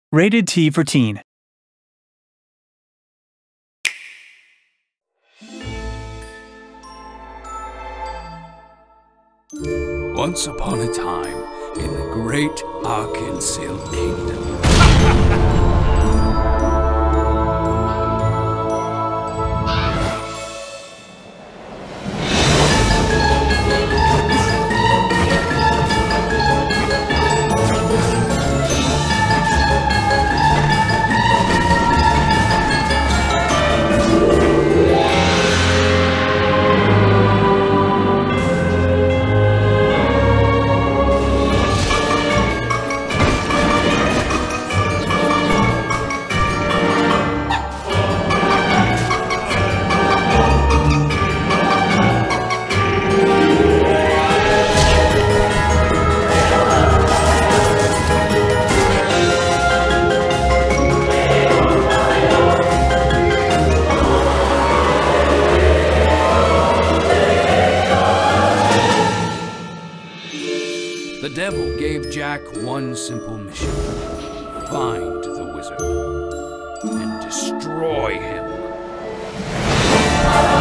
Rated T for Teen. Once upon a time, in the great Arkansas Kingdom. The devil gave Jack one simple mission: find the wizard and destroy him.